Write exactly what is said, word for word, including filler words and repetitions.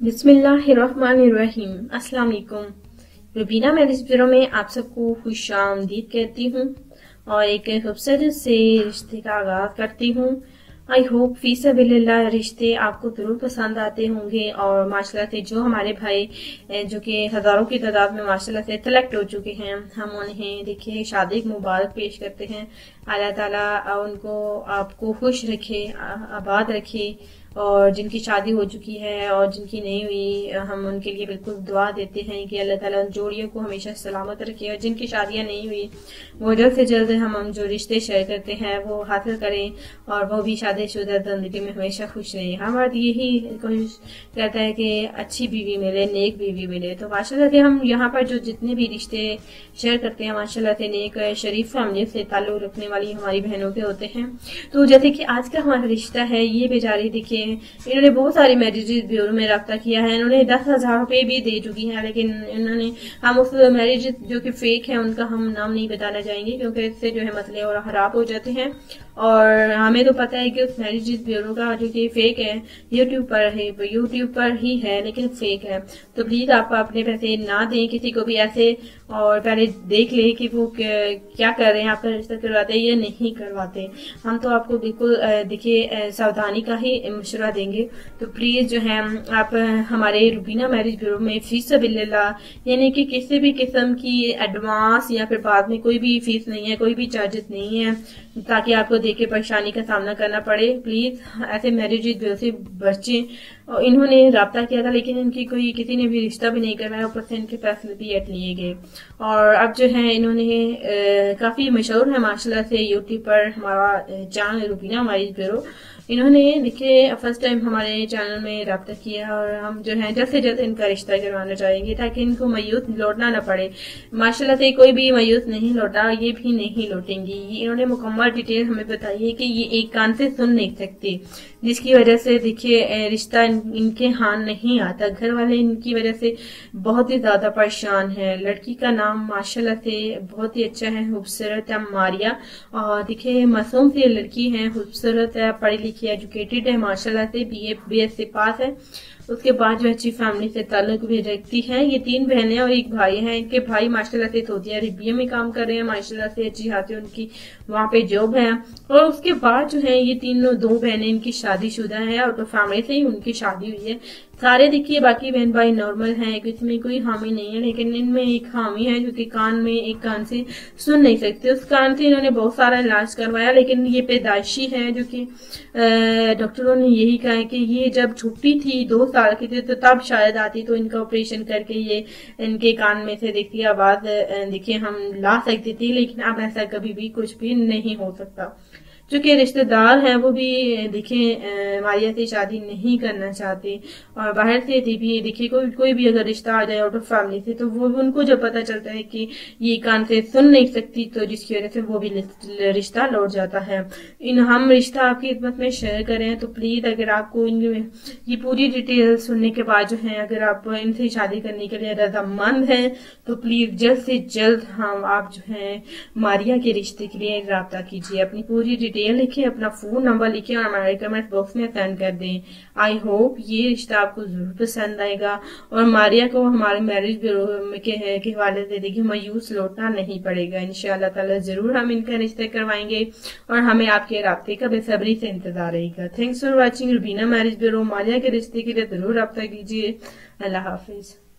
बिस्मिल्लाहिर्रहमानिर्रहीम। अस्सलाम वालेकुम। रुबीना मैरिज ब्यूरो में आप सबको खुश आमदीद कहती हूँ और एक खूबसूरत से रिश्ते का आगाज करती हूँ। आई होप फी सबिलिल्लाह रिश्ते आपको जरूर पसंद आते होंगे और माशाल्लाह से जो हमारे भाई जो कि हजारों की तादाद में माशाल्लाह से सेलेक्ट हो चुके हैं, हम उन्हें देखिए शादी की मुबारक पेश करते हैं। अल्लाह ताला उनको आपको खुश रखे, आबाद रखे और जिनकी शादी हो चुकी है और जिनकी नहीं हुई, हम उनके लिए बिल्कुल दुआ देते हैं कि अल्लाह ताला उन जोड़ियों को हमेशा सलामत रखे और जिनकी शादियां नहीं हुई वो जल्द से जल्द हम हम जो रिश्ते शेयर करते हैं वो हासिल करें और वो भी शादीशुदा जिंदगी में हमेशा खुश रहें। हमारा यही कोशिश करता है कि अच्छी बीवी मिले, नेक बीवी मिले। तो माशाल्लाह से हम यहाँ पर जो जितने भी रिश्ते शेयर करते हैं माशाल्लाह से नेक शरीफ फैमिली से ताल्लुक रखने वाली हमारी बहनों के होते हैं। तो जैसे कि आज का हमारा रिश्ता है, ये बेचारी देखिए इन्होंने बहुत सारी मैरिज ब्यूरो में रब्ता किया है, इन्होंने दस हजार रुपए भी दे चुकी हैं, लेकिन इन्होंने हम उस मैरिज जो कि फेक है उनका हम नाम नहीं बताना चाहेंगे क्योंकि इससे जो है मसले और खराब हो जाते हैं। और हमें तो पता है कि उस मैरिज ब्यूरो का जो कि फेक है यूट्यूब पर है, यूट्यूब पर ही है लेकिन फेक है। तो प्लीज आप अपने पैसे ना दें किसी को भी ऐसे, और पहले देख ले कि वो क्या कर रहे हैं, आपका रिश्ता करवाते हैं या नहीं करवाते। हम तो आपको बिल्कुल देखिए सावधानी का ही मशवरा देंगे। तो प्लीज जो है आप हमारे रुबीना मैरिज ब्यूरो में फीस सबिलिल्लाह यानी कि किसी भी किस्म की एडवांस या फिर बाद में कोई भी फीस नहीं है, कोई भी चार्जेस नहीं है ताकि आपको देखे परेशानी का सामना करना पड़े। प्लीज ऐसे मैरिज ब्यूरो से बचें। और इन्होंने रब्ता किया था लेकिन इनकी कोई किसी ने भी रिश्ता भी नहीं करवाया, ऊपर से इनके पैसे भी ऐड लिए गए। और अब जो है इन्होंने आ, काफी मशहूर है माशाल्लाह से यूट्यूब पर हमारा चैनल रुबीना मैरिज ब्यूरो। इन्होंने देखिए फर्स्ट टाइम हमारे चैनल में रब्ता किया और हम जो है जल्द से जल्द इनका रिश्ता करवाना चाहेंगे ताकि इनको मायूस लौटना न पड़े। माशाल्लाह से कोई भी मायूस नहीं लौटा, ये भी नहीं लौटेंगी। इन्होंने मुकम्मल डिटेल हमें बताई है कि ये एक कान से सुन नहीं सकती, जिसकी वजह से देखिए रिश्ता इनके हाथ नहीं आता। घर वाले इनकी वजह से बहुत ही ज्यादा परेशान है। लड़की का नाम माशाल्लाह से बहुत ही अच्छा है, खूबसूरत है मारिया। और देखिए मासूम सी लड़की है, खूबसूरत है, पढ़ी लिखी एजुकेटेड है माशाल्लाह से, B A B S C pass है। उसके बाद जो अच्छी फैमिली से ताल्लुक भी रखती है। ये तीन बहनें और एक भाई है। इनके भाई माशाल्लाह से सऊदी अरेबिया में काम कर रहे हैं, माशाल्लाह से अच्छी खासी उनकी वहां पे जॉब है। और उसके बाद जो है ये तीनों दो बहनें इनकी शादीशुदा है और तो फैमिली से ही उनकी शादी हुई है। सारे देखिए बाकी बहन भाई नॉर्मल हैं, किसी में कोई हामी नहीं है, लेकिन इनमें एक हामी है जो कि कान में एक कान से सुन नहीं सकते। उस कान से इन्होंने बहुत सारा इलाज करवाया लेकिन ये पैदाइशी है जो कि डॉक्टरों ने यही कहा है कि ये जब छुट्टी थी दो साल की थी तो तब शायद आती तो इनका ऑपरेशन करके ये इनके कान में से देखिए आवाज देखिए हम ला सकते थे, लेकिन अब ऐसा कभी भी कुछ भी नहीं हो सकता। जो कि रिश्तेदार हैं वो भी देखिए मारिया से शादी नहीं करना चाहते और बाहर से भी देखिए कोई कोई भी अगर रिश्ता आ जाए आउट ऑफ फैमिली से तो वो उनको जब पता चलता है कि ये कान से सुन नहीं सकती तो जिसकी वजह से वो भी रिश्ता लौट जाता है। इन हम रिश्ता आपकी खिदमत में शेयर करें तो प्लीज अगर आपको इन ये पूरी डिटेल सुनने के बाद जो है अगर आप इनसे शादी करने के लिए रजामंद है तो प्लीज जल्द से जल्द हम आप जो है मारिया के रिश्ते के लिए रब्ता कीजिए। अपनी पूरी डिटेल लिखिए, अपना फोन नंबर लिखिए और हमारे कमेंट बॉक्स में सेंड कर दें। आई होप ये रिश्ता आपको जरूर पसंद आएगा और मारिया को हमारे मैरिज ब्यूरो के, के हवाले से देखिए मायूस लौटना नहीं पड़ेगा। इंशाअल्लाह ताला जरूर हम इनका रिश्ता करवाएंगे और हमें आपके राब्ते का बेसब्री से इंतजार रहेगा। Thanks for watching Rubina marriage bureau. Maria के रिश्ते के लिए जरूर रब्ता कीजिए। अल्लाह हाफिज।